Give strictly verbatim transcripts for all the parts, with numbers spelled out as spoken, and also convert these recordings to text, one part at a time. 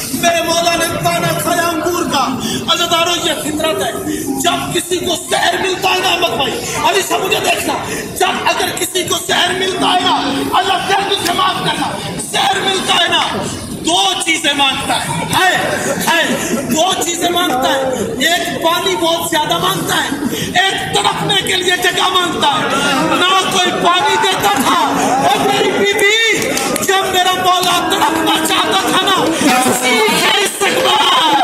میرے مولا نے کھانا کھایا انگور کا. عزیزانو یہ فطرت ہے. جب کسی کو سحر ملتا ہے نا احمد بھائی علی صاحب مجھے دیکھنا, جب اگر کسی کو سحر ملتا ہے نا, اللہ درد سے معاف کرنا, سحر ملتا ہے نا, دو چیزیں مانگتا ہے ہے ہے دو چیزیں مانگتا ہے. ایک پانی بہت زیادہ مانگتا ہے, ایک تڑپنے کے لیے جگہ مانگتا ہے. نہ کوئی پانی دیتا تھا, اور میری بیوی جب میرا مولا تڑپنا چاہتا تھا نا, سیکھے استقبال.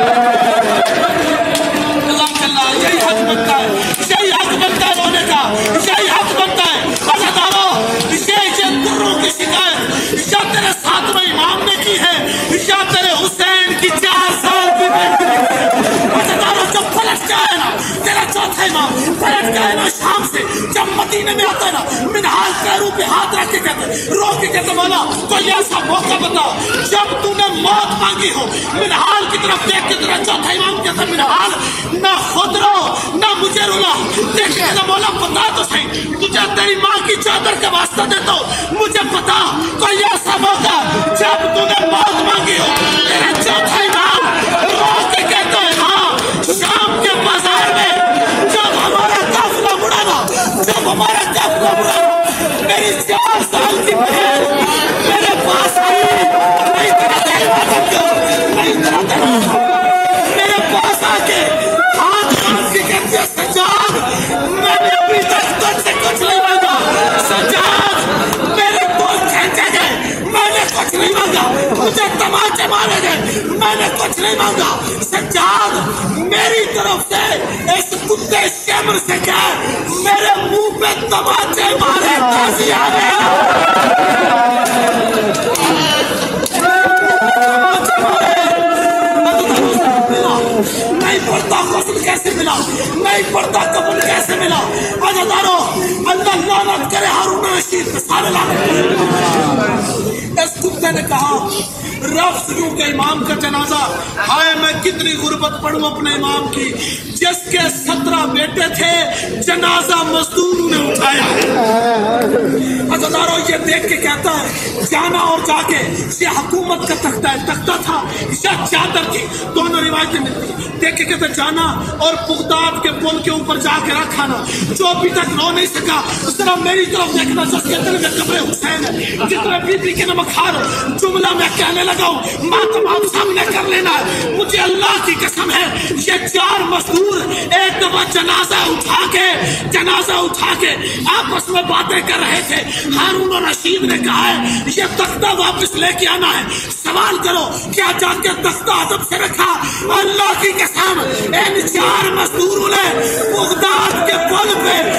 اللہ اللہ یہی حق بنتا ہے, یہی حق بنتا ہے رونے کا, یہی حق بنتا ہے. عزیزانو یہ یہ دروں کی شکایت یا تیرے ساتویں امام نے کی ہے, یا تیرے حسین کی چار سال کی بیٹی نے کی ہے. عزیزانو جب پلٹ جائے نا تیرا چوتھا امام, پلٹ جائے نا شام سے, جب مدینے میں آتا ہے نا, منہال پیروں پہ ہاتھ رکھ کے کہتے رو کے کہتے مولا کوئی ایسا موقع بتا جب تو نے موت مانگی ہو. منہال کی طرف دیکھ کے تیرا چوتھا امام کہتا منہال نہ خود رو نہ مجھے رولا. دیکھ کے مولا بتا تو صحیح, تجھے تیری ماں کی چادر کا واسطہ دیتا ہوں, مجھے پتا کوئی ایسا موقع جب تو نے موت مانگی ہو. تیرا چوتھا امام رو کے کہتا ہے ہاں, شام کے بازار میں جب ہمارا قافلہ مڑا نا, جب ہمارا قافلہ مڑا نا, میری چار سال کی بہن میرے پاس آئی, نہیں تیرا دل باتم کر, نہیں تیرا دل باتم, میرے پاس آ کے ہاتھ ہاتھ کی کہتی ہے سجاد میں نے ابھی تک تجھ سے کچھ نہیں مانگا. سجاد میرے بول کھینچے گئے, میں نے کچھ نہیں مانگا. مجھے تماچے مارے گئے, میں نے کچھ نہیں مانگا. سجاد میری طرف سے اس کتے شمر سے کہے میرے منہ پہ تماچے مارے تازی آنے. نہیں پڑھتا غسل کیسے ملا, نہیں پڑھتا قبول کیسے ملا. عزیزانو اللہ لعنت کرے ہارون رشید پہ, سارے لعنت کرے. اس کتے نے کہا رفض یوں کہ امام کا جنازہ, ہائے میں کتنی غربت پڑھوں اپنے امام کی, جس کے سترہ بیٹے تھے جنازہ مزدور نے اٹھایا. عزیزانو یہ دیکھ کے کہتا ہے جانا اور جا کے, یہ حکومت کا تختہ ہے, تختہ تھا یا چادر تھی, دونوں روایتیں ملتی. دیکھ کے کہتے جانا اور بغداد کے پل کے اوپر جا کے رکھا نا, جو ابھی تک رو نہیں سکا ذرا میری طرف دیکھنا, جس کے دل میں قبر حسین ہے, جتنے بی بی کے نمکھار جملہ میں کہنے لگا ہوں ماتم آپ سامنے کر لینا ہے. مجھے اللہ کی قسم ہے یہ چار مزدور ایک دفعہ جنازہ اٹھا کے جنازہ اٹھا کے آپس میں باتیں کر رہے تھے. ہارون رشید نے کہا ہے یہ تختہ واپس لے کے آنا ہے. سوال کرو کیا جا کے تختہ ادب سے رکھا؟ اللہ کی قسم ان چار مزدوروں نے بغداد کے پل پہ